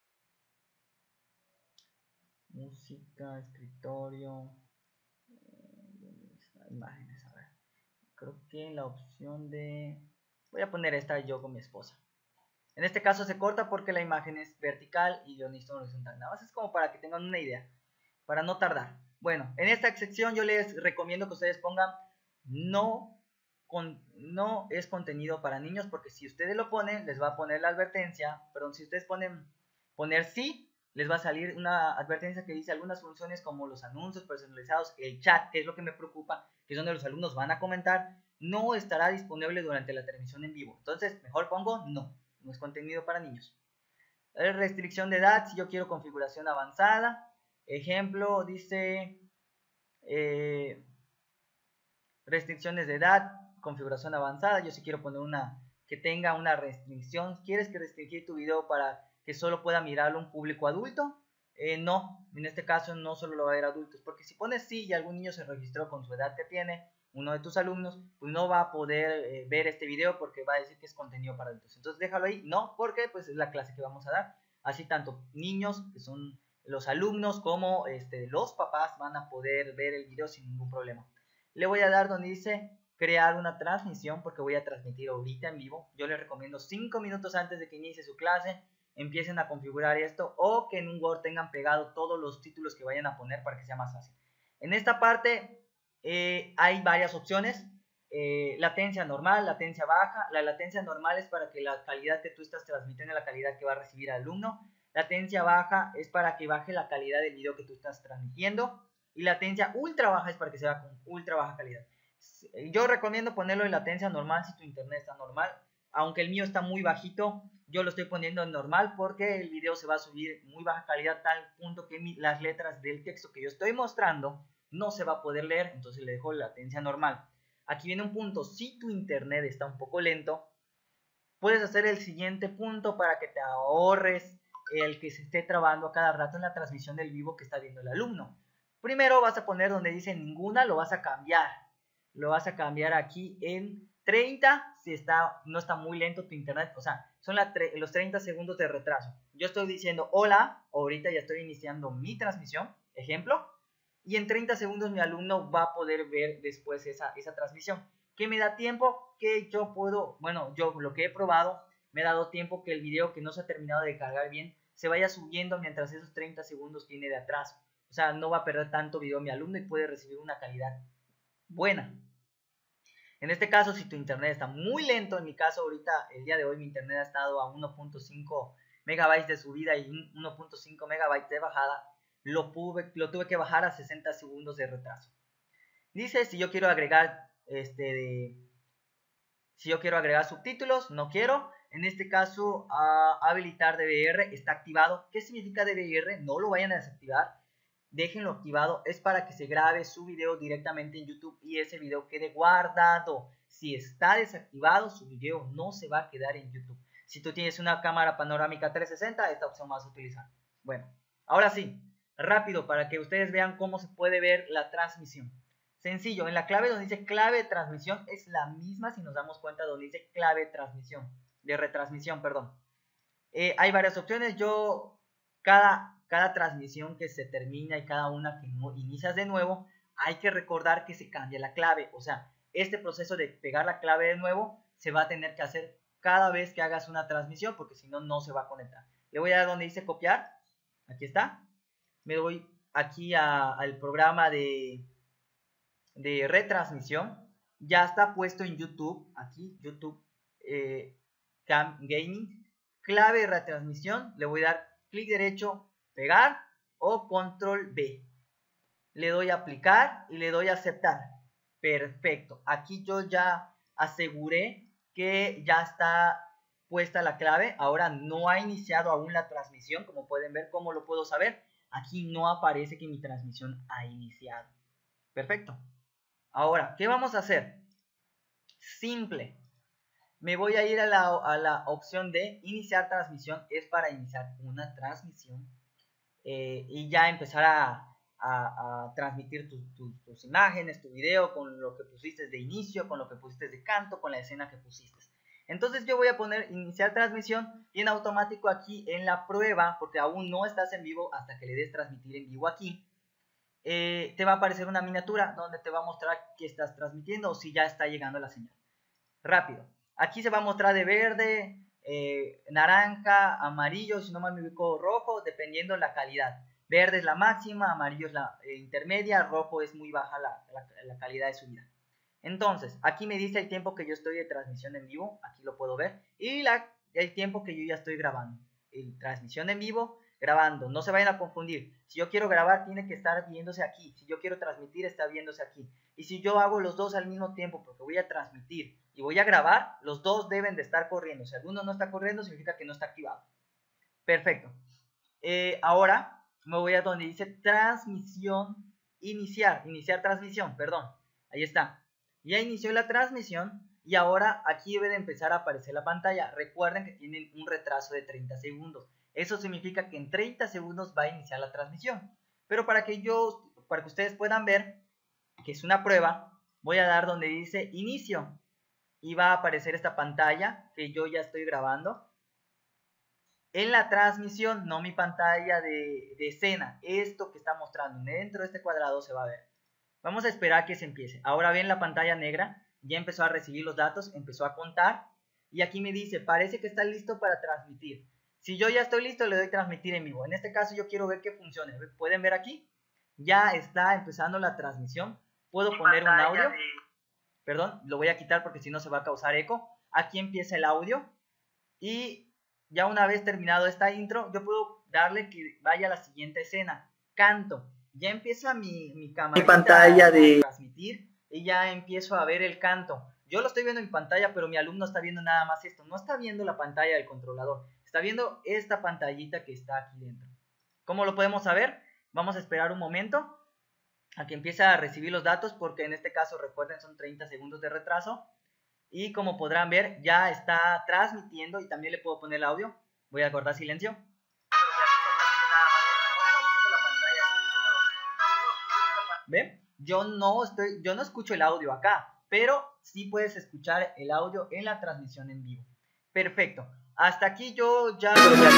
Música, escritorio, ¿dónde está? Imágenes, a ver. Creo que en la opción de... Voy a poner esta yo con mi esposa. En este caso se corta porque la imagen es vertical y yo necesito horizontal. Nada más es como para que tengan una idea, para no tardar. Bueno, en esta sección yo les recomiendo que ustedes pongan no es contenido para niños, porque si ustedes lo ponen, les va a poner la advertencia, perdón, si ustedes poner sí, les va a salir una advertencia que dice algunas funciones como los anuncios personalizados, el chat, que es lo que me preocupa, que es donde los alumnos van a comentar, no estará disponible durante la transmisión en vivo. Entonces, mejor pongo no es contenido para niños. Restricción de edad, si yo quiero configuración avanzada, ejemplo, dice restricciones de edad, configuración avanzada. Yo sí quiero poner una que tenga una restricción. ¿Quieres que restringir tu video para que solo pueda mirarlo un público adulto? No, en este caso no solo lo va a ver adultos, porque si pones sí y algún niño se registró con su edad que tiene, uno de tus alumnos, pues no va a poder ver este video porque va a decir que es contenido para adultos. Entonces déjalo ahí, no, porque pues es la clase que vamos a dar. Así tanto niños, que son los alumnos, como los papás van a poder ver el video sin ningún problema. Le voy a dar donde dice crear una transmisión, porque voy a transmitir ahorita en vivo. Yo les recomiendo 5 minutos antes de que inicie su clase, empiecen a configurar esto, o que en un Word tengan pegado todos los títulos que vayan a poner para que sea más fácil. En esta parte hay varias opciones. latencia normal, latencia baja. La latencia normal es para que la calidad que tú estás transmitiendo es la calidad que va a recibir el alumno. Latencia baja es para que baje la calidad del video que tú estás transmitiendo. Y latencia ultra baja es para que sea con ultra baja calidad. Yo recomiendo ponerlo en latencia normal si tu internet está normal. Aunque el mío está muy bajito, yo lo estoy poniendo en normal porque el video se va a subir muy baja calidad, tal punto que las letras del texto que yo estoy mostrando no se va a poder leer, entonces le dejo latencia normal. Aquí viene un punto: si tu internet está un poco lento, puedes hacer el siguiente punto para que te ahorres el que se esté trabando a cada rato en la transmisión del vivo que está viendo el alumno. Primero vas a poner donde dice ninguna, lo vas a cambiar. Lo vas a cambiar aquí en 30 si no está muy lento tu internet. O sea, son los 30 segundos de retraso. Yo estoy diciendo hola, ahorita ya estoy iniciando mi transmisión, ejemplo, y en 30 segundos mi alumno va a poder ver después esa transmisión. ¿Qué me da tiempo? Que yo puedo, bueno, yo lo que he probado, me ha dado tiempo que el video que no se ha terminado de cargar bien se vaya subiendo mientras esos 30 segundos tiene de atraso. O sea, no va a perder tanto video mi alumno y puede recibir una calidad buena. En este caso, si tu internet está muy lento, en mi caso ahorita, el día de hoy, mi internet ha estado a 1.5 megabytes de subida y 1.5 megabytes de bajada, lo tuve que bajar a 60 segundos de retraso. Dice, si yo quiero agregar subtítulos, no quiero. En este caso, habilitar DVR está activado. ¿Qué significa DVR? No lo vayan a desactivar. Déjenlo activado. Es para que se grabe su video directamente en YouTube y ese video quede guardado. Si está desactivado, su video no se va a quedar en YouTube. Si tú tienes una cámara panorámica 360, esta opción vas a utilizar. Bueno, ahora sí, rápido para que ustedes vean cómo se puede ver la transmisión. Sencillo, en la clave donde dice clave de transmisión es la misma si nos damos cuenta donde dice clave de retransmisión, perdón. Hay varias opciones. Cada transmisión que se termina y cada una que inicias de nuevo, hay que recordar que se cambia la clave. O sea, este proceso de pegar la clave de nuevo se va a tener que hacer cada vez que hagas una transmisión, porque si no, no se va a conectar. Le voy a dar donde dice copiar. Aquí está. Me voy aquí al programa de retransmisión. Ya está puesto en YouTube. Aquí, YouTube Cam Gaming. Clave de retransmisión. Le voy a dar clic derecho, pegar o control B. Le doy a aplicar y le doy a aceptar. Perfecto. Aquí yo ya aseguré que ya está puesta la clave. Ahora no ha iniciado aún la transmisión. Como pueden ver, ¿cómo lo puedo saber? Aquí no aparece que mi transmisión ha iniciado. Perfecto. Ahora, ¿qué vamos a hacer? Simple. Me voy a ir a la opción de iniciar transmisión. Es para iniciar una transmisión y ya empezar a transmitir tus imágenes, tu video, con lo que pusiste de inicio, con lo que pusiste de canto, con la escena que pusiste. Entonces yo voy a poner iniciar transmisión y en automático aquí en la prueba, porque aún no estás en vivo hasta que le des transmitir en vivo aquí, te va a aparecer una miniatura donde te va a mostrar que estás transmitiendo o si ya está llegando la señal. Rápido. Aquí se va a mostrar de verde, naranja, amarillo, si no me ubico rojo, dependiendo la calidad. Verde es la máxima, amarillo es la intermedia, rojo es muy baja la calidad de subida. Entonces, aquí me dice el tiempo que yo estoy de transmisión en vivo, aquí lo puedo ver, y el tiempo que yo ya estoy grabando. Transmisión en vivo, grabando, no se vayan a confundir. Si yo quiero grabar, tiene que estar viéndose aquí. Si yo quiero transmitir, está viéndose aquí. Y si yo hago los dos al mismo tiempo, porque voy a transmitir y voy a grabar, los dos deben de estar corriendo. Si alguno no está corriendo, significa que no está activado. Perfecto. Ahora me voy a donde dice transmisión, iniciar transmisión, perdón. Ahí está. Ya inició la transmisión y ahora aquí debe de empezar a aparecer la pantalla. Recuerden que tienen un retraso de 30 segundos. Eso significa que en 30 segundos va a iniciar la transmisión. Pero para que ustedes puedan ver que es una prueba, voy a dar donde dice inicio y va a aparecer esta pantalla que yo ya estoy grabando en la transmisión, no mi pantalla de escena. Esto que está mostrando dentro de este cuadrado se va a ver. Vamos a esperar que se empiece. Ahora ven la pantalla negra, ya empezó a recibir los datos, empezó a contar y aquí me dice, parece que está listo para transmitir. Si yo ya estoy listo, le doy transmitir en vivo. En este caso yo quiero ver que funcione. ¿Pueden ver aquí? Ya está empezando la transmisión. Puedo poner un audio. Perdón, lo voy a quitar porque si no se va a causar eco. Aquí empieza el audio y ya una vez terminado esta intro, yo puedo darle que vaya a la siguiente escena. Canto. Ya empieza mi camarita pantalla a de transmitir y ya empiezo a ver el canto. Yo lo estoy viendo en pantalla, pero mi alumno está viendo nada más esto. No está viendo la pantalla del controlador. Está viendo esta pantallita que está aquí dentro. ¿Cómo lo podemos saber? Vamos a esperar un momento a que empiece a recibir los datos, porque en este caso, recuerden, son 30 segundos de retraso. Y como podrán ver, ya está transmitiendo y también le puedo poner el audio. Voy a guardar silencio. ¿Ven? Yo no escucho el audio acá, pero sí puedes escuchar el audio en la transmisión en vivo. Perfecto. Hasta aquí yo ya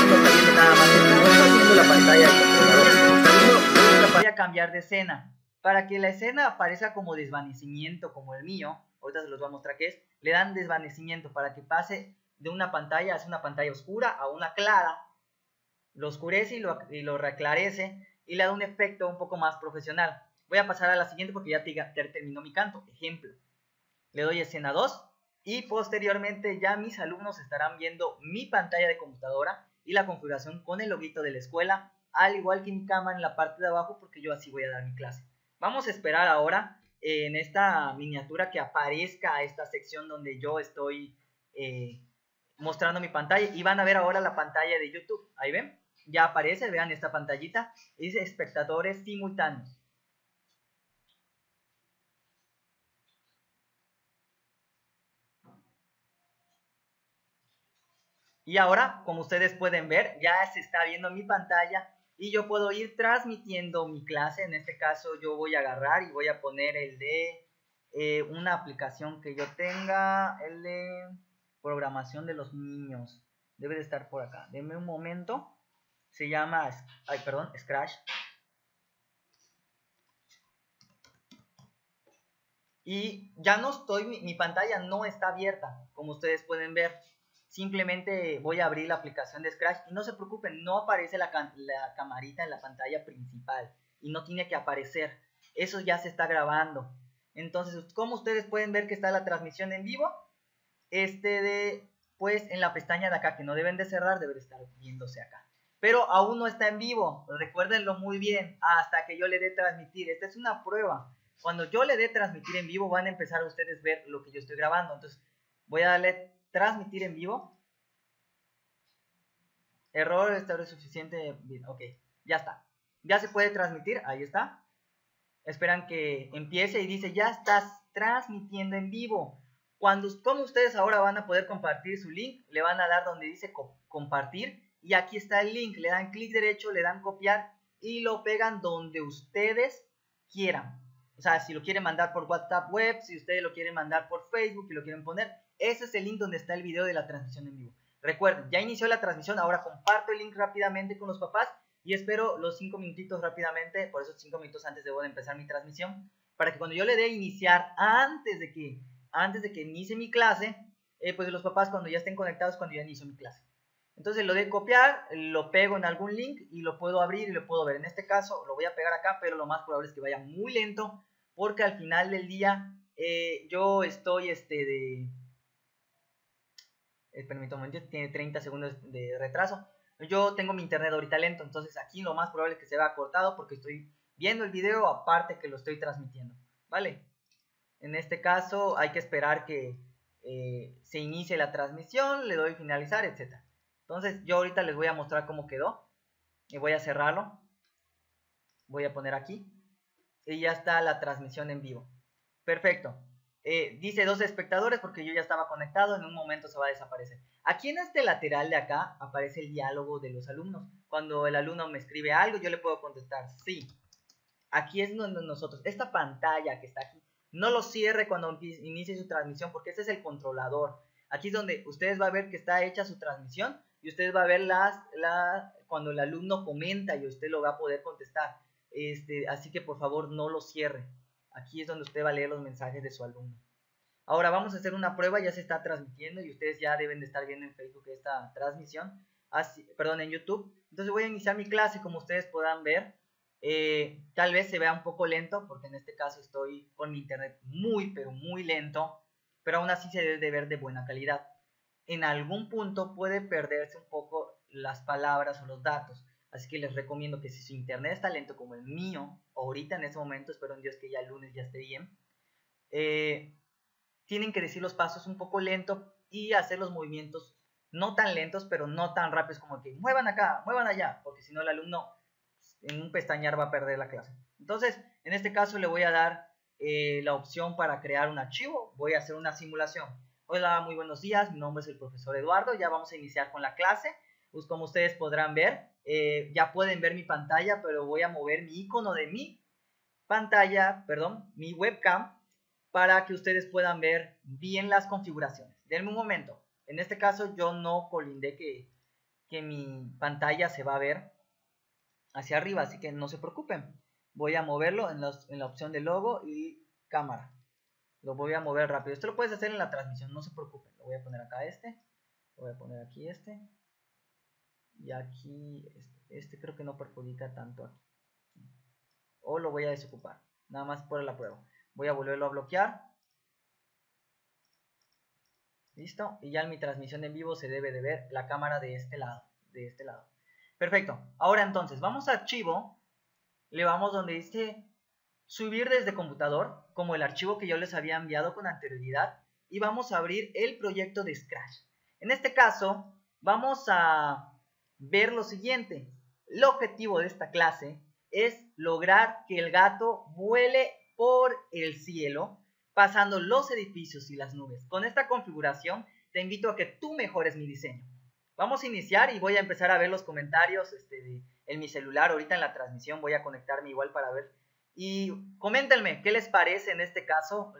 voy a cambiar de escena. Para que la escena aparezca como desvanecimiento, como el mío, ahorita se los voy a mostrar qué es, le dan desvanecimiento para que pase de una pantalla, hace una pantalla oscura a una clara, lo oscurece y lo reclarece y le da un efecto un poco más profesional. Voy a pasar a la siguiente porque ya terminó mi canto. Ejemplo, le doy escena 2 y posteriormente ya mis alumnos estarán viendo mi pantalla de computadora y la configuración con el loguito de la escuela, al igual que mi cámara en la parte de abajo, porque yo así voy a dar mi clase. Vamos a esperar ahora en esta miniatura que aparezca esta sección donde yo estoy mostrando mi pantalla y van a ver ahora la pantalla de YouTube. Ahí ven, ya aparece, vean esta pantallita, dice espectadores simultáneos. Y ahora, como ustedes pueden ver, ya se está viendo mi pantalla y yo puedo ir transmitiendo mi clase. En este caso yo voy a agarrar y voy a poner el de una aplicación que yo tenga, el de programación de los niños. Debe de estar por acá. Denme un momento. Se llama, Scratch. Y ya no estoy, mi pantalla no está abierta, como ustedes pueden ver. Simplemente voy a abrir la aplicación de Scratch y no se preocupen, no aparece la camarita en la pantalla principal y no tiene que aparecer. Eso ya se está grabando. Entonces, como ustedes pueden ver que está la transmisión en vivo, pues en la pestaña de acá que no deben de cerrar, debe de estar viéndose acá. Pero aún no está en vivo, recuérdenlo muy bien, hasta que yo le dé transmitir. Esta es una prueba. Cuando yo le dé transmitir en vivo, van a empezar a ustedes ver lo que yo estoy grabando. Entonces, voy a darle transmitir en vivo. Error, está suficiente. Ok, ya está. Ya se puede transmitir, ahí está. Esperan que empiece y dice, ya estás transmitiendo en vivo. Como ustedes ahora van a poder compartir su link, le van a dar donde dice compartir. Y aquí está el link, le dan clic derecho, le dan copiar y lo pegan donde ustedes quieran. O sea, si lo quieren mandar por WhatsApp web, si ustedes lo quieren mandar por Facebook y lo quieren poner, ese es el link donde está el video de la transmisión en vivo. Recuerden, ya inició la transmisión, ahora comparto el link rápidamente con los papás y espero los 5 minutitos rápidamente, por esos 5 minutos antes debo de empezar mi transmisión, para que cuando yo le dé iniciar, antes de que inicie mi clase, pues los papás cuando ya estén conectados, cuando ya inicio mi clase. Entonces lo de copiar, lo pego en algún link y lo puedo abrir y lo puedo ver. En este caso lo voy a pegar acá, pero lo más probable es que vaya muy lento, porque al final del día yo estoy permítame un momento, tiene 30 segundos de retraso. Yo tengo mi internet ahorita lento, entonces aquí lo más probable es que se vea cortado porque estoy viendo el video aparte que lo estoy transmitiendo, ¿vale? En este caso hay que esperar que se inicie la transmisión, le doy finalizar, etc. Entonces yo ahorita les voy a mostrar cómo quedó y voy a cerrarlo. Voy a poner aquí y ya está la transmisión en vivo. Perfecto. Dice 2 espectadores porque yo ya estaba conectado, en un momento se va a desaparecer. Aquí en este lateral de acá aparece el diálogo de los alumnos. Cuando el alumno me escribe algo, yo le puedo contestar sí. Aquí es donde nosotros, esta pantalla que está aquí, no lo cierre cuando inicie su transmisión porque este es el controlador. Aquí es donde ustedes van a ver que está hecha su transmisión y ustedes van a ver cuando el alumno comenta y usted lo va a poder contestar. Así que por favor no lo cierre. Aquí es donde usted va a leer los mensajes de su alumno. Ahora vamos a hacer una prueba, ya se está transmitiendo y ustedes ya deben de estar viendo en Facebook esta transmisión, en YouTube. Entonces voy a iniciar mi clase, como ustedes puedan ver. Tal vez se vea un poco lento porque en este caso estoy con mi internet muy pero muy lento, pero aún así se debe de ver de buena calidad. En algún punto puede perderse un poco las palabras o los datos, así que les recomiendo que si su internet está lento como el mío, ahorita en este momento, espero en Dios que ya el lunes ya esté bien, tienen que decir los pasos un poco lento y hacer los movimientos no tan lentos, pero no tan rápidos como que muevan acá, muevan allá, porque si no el alumno en un pestañear va a perder la clase. Entonces, en este caso le voy a dar la opción para crear un archivo. Voy a hacer una simulación. Hola, muy buenos días. Mi nombre es el profesor Eduardo. Ya vamos a iniciar con la clase. Pues como ustedes podrán ver, ya pueden ver mi pantalla, pero voy a mover mi icono de mi pantalla, perdón, mi webcam, para que ustedes puedan ver bien las configuraciones. Denme un momento. En este caso yo no colindé que mi pantalla se va a ver hacia arriba, así que no se preocupen. Voy a moverlo en la opción de logo y cámara. Lo voy a mover rápido. Esto lo puedes hacer en la transmisión, no se preocupen. Lo voy a poner acá lo voy a poner aquí y aquí este creo que no perjudica tanto aquí. O lo voy a desocupar, nada más por la prueba. Voy a volverlo a bloquear. Listo, y ya en mi transmisión en vivo se debe de ver la cámara de este lado, Perfecto, ahora entonces, vamos a archivo, le vamos donde dice subir desde computador, como el archivo que yo les había enviado con anterioridad, y vamos a abrir el proyecto de Scratch. En este caso, vamos a ver lo siguiente. El objetivo de esta clase es lograr que el gato vuele por el cielo, pasando los edificios y las nubes. Con esta configuración, te invito a que tú mejores mi diseño. Vamos a iniciar y voy a empezar a ver los comentarios en mi celular. Ahorita en la transmisión voy a conectarme igual para ver. Y coméntenme, ¿qué les parece en este caso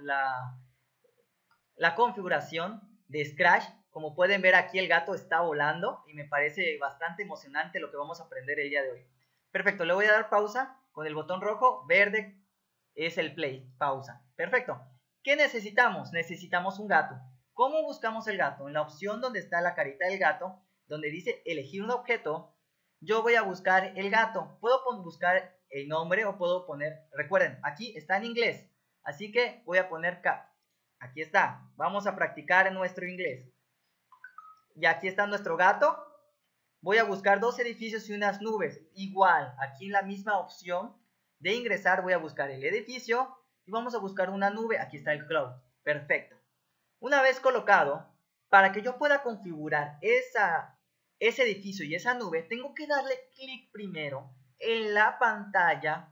la configuración de Scratch? Como pueden ver aquí el gato está volando y me parece bastante emocionante lo que vamos a aprender el día de hoy. Perfecto, le voy a dar pausa con el botón rojo, verde es el play, pausa. Perfecto. ¿Qué necesitamos? Necesitamos un gato. ¿Cómo buscamos el gato? En la opción donde está la carita del gato, donde dice elegir un objeto, yo voy a buscar el gato. Puedo buscar el nombre o puedo poner, recuerden, aquí está en inglés, así que voy a poner cat. Aquí está, vamos a practicar en nuestro inglés. Y aquí está nuestro gato. Voy a buscar dos edificios y unas nubes. Igual, aquí en la misma opción de ingresar voy a buscar el edificio y vamos a buscar una nube. Aquí está el cloud. Perfecto. Una vez colocado, para que yo pueda configurar ese edificio y esa nube, tengo que darle clic primero en la pantalla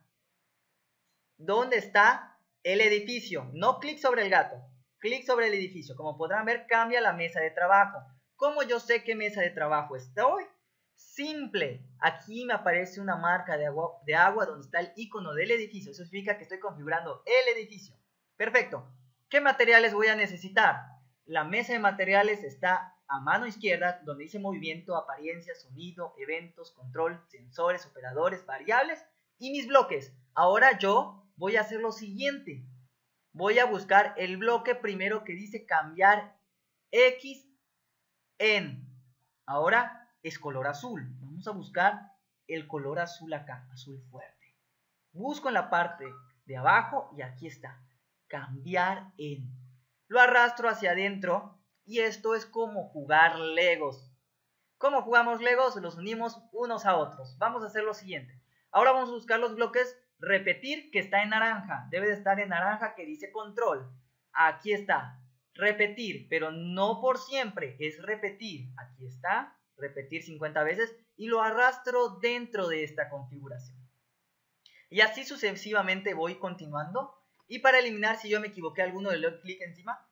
donde está el edificio. No clic sobre el gato, clic sobre el edificio. Como podrán ver, cambia la mesa de trabajo. ¿Cómo yo sé qué mesa de trabajo estoy? Simple. Aquí me aparece una marca de agua donde está el icono del edificio. Eso significa que estoy configurando el edificio. Perfecto. ¿Qué materiales voy a necesitar? La mesa de materiales está a mano izquierda, donde dice movimiento, apariencia, sonido, eventos, control, sensores, operadores, variables y mis bloques. Ahora yo voy a hacer lo siguiente. Voy a buscar el bloque primero que dice cambiar X en. Ahora es color azul. Vamos a buscar el color azul acá, azul fuerte. Busco en la parte de abajo y aquí está. Cambiar en. Lo arrastro hacia adentro y esto es como jugar Legos. ¿Cómo jugamos Legos? Los unimos unos a otros. Vamos a hacer lo siguiente. Ahora vamos a buscar los bloques repetir que está en naranja. Debe de estar en naranja que dice control. Aquí está. Repetir, pero no por siempre. Es repetir. Aquí está. Repetir 50 veces. Y lo arrastro dentro de esta configuración. Y así sucesivamente voy continuando. Y para eliminar si yo me equivoqué alguno, le doy clic encima.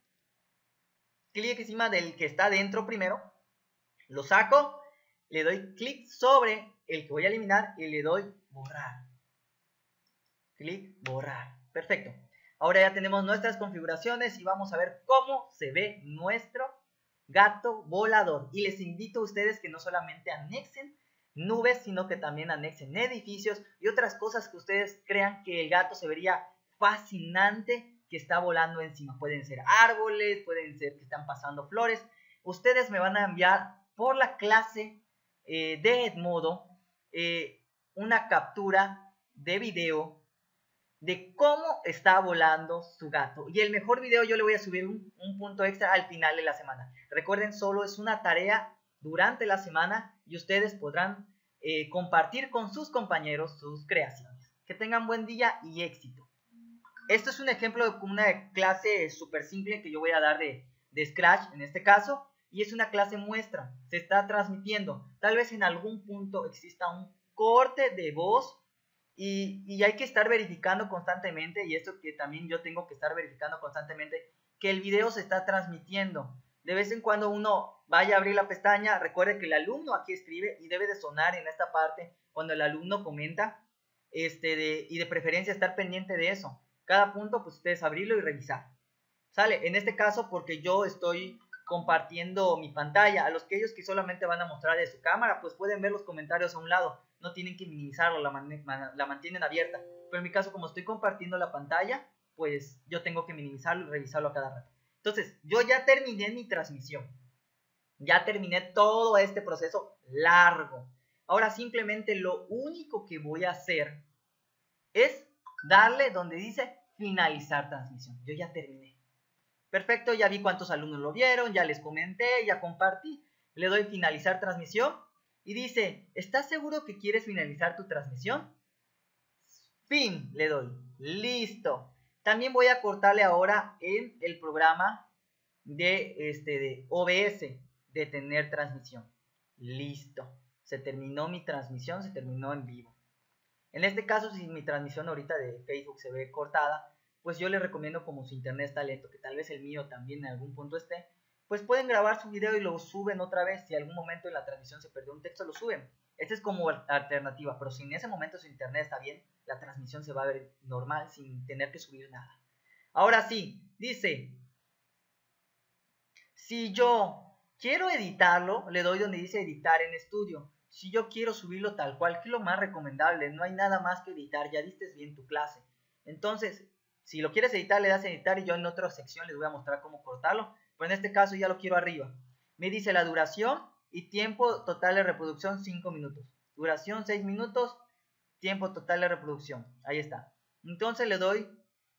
Clic encima del que está dentro primero. Lo saco. Le doy clic sobre el que voy a eliminar y le doy borrar. Clic borrar. Perfecto. Ahora ya tenemos nuestras configuraciones y vamos a ver cómo se ve nuestro gato volador. Y les invito a ustedes que no solamente anexen nubes, sino que también anexen edificios y otras cosas que ustedes crean que el gato se vería fascinante que está volando encima. Pueden ser árboles, pueden ser que están pasando flores. Ustedes me van a enviar por la clase de Edmodo una captura de video de cómo está volando su gato. Y el mejor video yo le voy a subir un punto extra al final de la semana. Recuerden, solo es una tarea durante la semana y ustedes podrán compartir con sus compañeros sus creaciones. Que tengan buen día y éxito. Esto es un ejemplo de una clase súper simple que yo voy a dar de Scratch en este caso. Y es una clase muestra. Se está transmitiendo. Tal vez en algún punto exista un corte de voz. Y hay que estar verificando constantemente, y esto que también yo tengo que estar verificando constantemente, que el video se está transmitiendo. De vez en cuando uno vaya a abrir la pestaña, recuerde que el alumno aquí escribe y debe de sonar en esta parte cuando el alumno comenta, y de preferencia estar pendiente de eso. Cada punto, pues ustedes abrirlo y revisar. ¿Sale? En este caso, porque yo estoy compartiendo mi pantalla, a los que ellos que solamente van a mostrar de su cámara, pues pueden ver los comentarios a un lado, no tienen que minimizarlo, la mantienen abierta. Pero en mi caso, como estoy compartiendo la pantalla, pues yo tengo que minimizarlo y revisarlo a cada rato. Entonces, yo ya terminé mi transmisión, ya terminé todo este proceso largo. Ahora simplemente lo único que voy a hacer es darle donde dice finalizar transmisión. Yo ya terminé. Perfecto, ya vi cuántos alumnos lo vieron, ya les comenté, ya compartí. Le doy finalizar transmisión y dice, ¿estás seguro que quieres finalizar tu transmisión? Fin, le doy. Listo. También voy a cortarle ahora en el programa de OBS, detener transmisión. Listo. Se terminó mi transmisión, se terminó en vivo. En este caso, si mi transmisión ahorita de Facebook se ve cortada, pues yo les recomiendo, como su internet está lento, que tal vez el mío también en algún punto esté, pues pueden grabar su video y lo suben otra vez. Si en algún momento en la transmisión se perdió un texto, lo suben. Esta es como alternativa, pero si en ese momento su internet está bien, la transmisión se va a ver normal sin tener que subir nada. Ahora sí, dice, si yo quiero editarlo, le doy donde dice editar en estudio. Si yo quiero subirlo tal cual, que es lo más recomendable, no hay nada más que editar, ya diste bien tu clase. Entonces, si lo quieres editar, le das a editar y yo en otra sección les voy a mostrar cómo cortarlo. Pero en este caso ya lo quiero arriba. Me dice la duración y tiempo total de reproducción 5 minutos. Duración 6 minutos, tiempo total de reproducción. Ahí está. Entonces le doy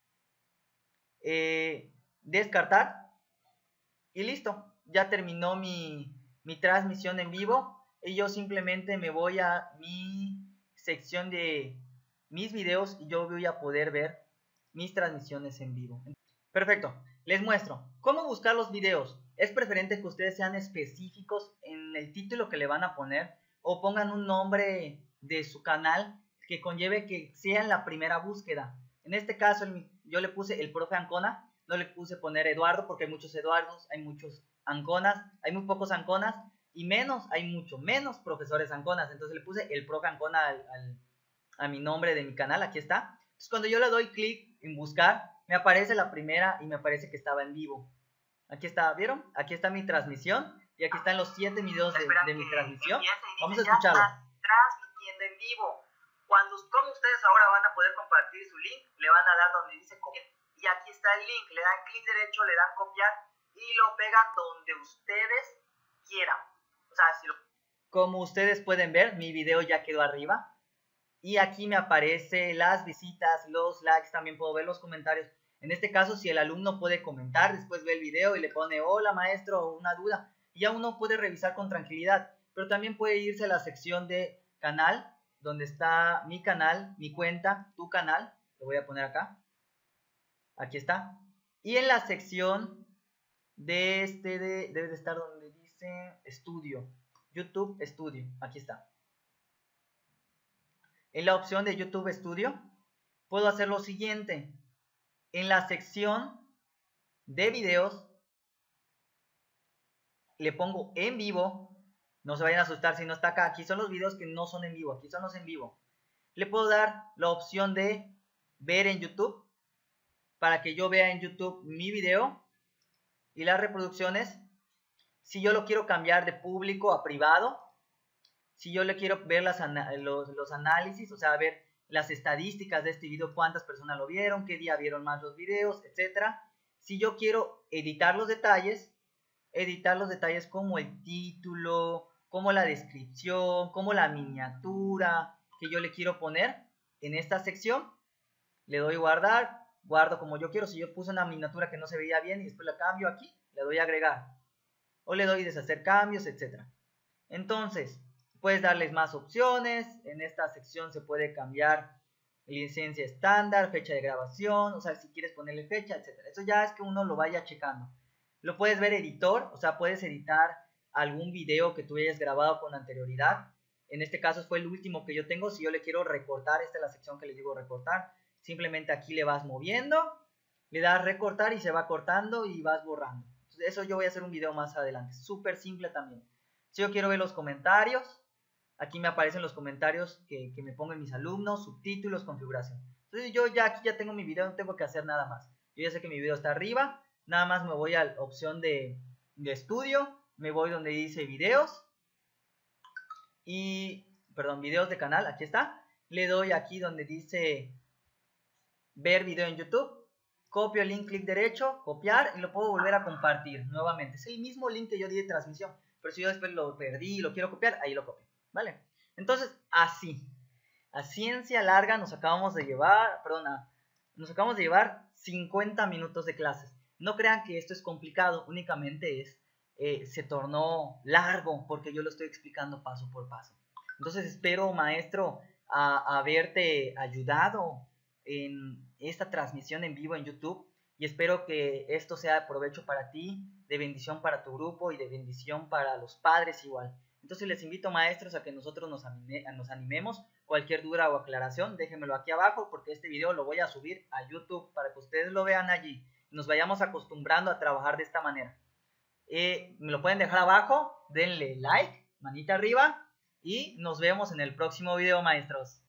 descartar y listo. Ya terminó mi transmisión en vivo y yo simplemente me voy a mi sección de mis videos y yo voy a poder ver mis transmisiones en vivo. Perfecto, les muestro cómo buscar los videos. Es preferente que ustedes sean específicos en el título que le van a poner o pongan un nombre de su canal que conlleve que sea en la primera búsqueda. En este caso yo le puse el profe Ancona, no le puse poner Eduardo porque hay muchos Eduardos, hay muchos Anconas, hay muy pocos Anconas y hay mucho menos profesores Anconas. Entonces le puse el profe Ancona a mi nombre de mi canal, aquí está. Entonces cuando yo le doy clic en buscar, me aparece la primera y me aparece que estaba en vivo. Aquí está, ¿vieron? Aquí está mi transmisión y aquí están los 7 videos de mi transmisión. Vamos a escucharlo. Transmitiendo en vivo. Como ustedes ahora van a poder compartir su link, le van a dar donde dice copiar. Y aquí está el link, le dan clic derecho, le dan copiar y lo pegan donde ustedes quieran. O sea, como ustedes pueden ver, mi video ya quedó arriba. Y aquí me aparece las visitas, los likes, también puedo ver los comentarios. En este caso, si el alumno puede comentar, después ve el video y le pone hola maestro o una duda, y ya uno puede revisar con tranquilidad. Pero también puede irse a la sección de canal, donde está mi canal, mi cuenta, tu canal. Lo voy a poner acá. Aquí está. Y en la sección de debe de estar donde dice estudio, YouTube Studio. Aquí está. En la opción de YouTube Studio puedo hacer lo siguiente. En la sección de videos le pongo en vivo. No se vayan a asustar si no está acá. Aquí son los videos que no son en vivo. Aquí son los en vivo. Le puedo dar la opción de ver en YouTube para que yo vea en YouTube mi video y las reproducciones. Si yo lo quiero cambiar de público a privado, si yo le quiero ver los análisis, o sea, ver las estadísticas de este video, cuántas personas lo vieron, qué día vieron más los videos, etcétera. Si yo quiero editar los detalles como el título, como la descripción, como la miniatura que yo le quiero poner, en esta sección, le doy guardar, guardo como yo quiero. Si yo puse una miniatura que no se veía bien y después la cambio aquí, le doy agregar. O le doy deshacer cambios, etc. Entonces, puedes darles más opciones. En esta sección se puede cambiar licencia estándar, fecha de grabación, o sea, si quieres ponerle fecha, etc. Eso ya es que uno lo vaya checando. Lo puedes ver editor, o sea, puedes editar algún video que tú hayas grabado con anterioridad. En este caso fue el último que yo tengo. Si yo le quiero recortar, esta es la sección que les digo recortar. Simplemente aquí le vas moviendo, le das recortar y se va cortando y vas borrando. Entonces, eso yo voy a hacer un video más adelante. Súper simple también. Si yo quiero ver los comentarios, aquí me aparecen los comentarios que me pongan mis alumnos, subtítulos, configuración. Entonces yo ya aquí ya tengo mi video, no tengo que hacer nada más. Yo ya sé que mi video está arriba, nada más me voy a la opción de estudio, me voy donde dice videos, y, perdón, videos de canal, aquí está. Le doy aquí donde dice ver video en YouTube, copio el link, clic derecho, copiar, y lo puedo volver a compartir nuevamente. Es el mismo link que yo di de transmisión, pero si yo después lo perdí y lo quiero copiar, ahí lo copio, ¿vale? Entonces, así, a ciencia larga nos acabamos de llevar, nos acabamos de llevar 50 minutos de clases. No crean que esto es complicado, únicamente se tornó largo porque yo lo estoy explicando paso por paso. Entonces espero, maestro, haberte ayudado en esta transmisión en vivo en YouTube, y espero que esto sea de provecho para ti, de bendición para tu grupo y de bendición para los padres igual. Entonces les invito, maestros, a que nosotros nos animemos. Cualquier duda o aclaración, déjenmelo aquí abajo, porque este video lo voy a subir a YouTube para que ustedes lo vean allí. Nos vayamos acostumbrando a trabajar de esta manera. Me lo pueden dejar abajo, denle like, manita arriba, y nos vemos en el próximo video, maestros.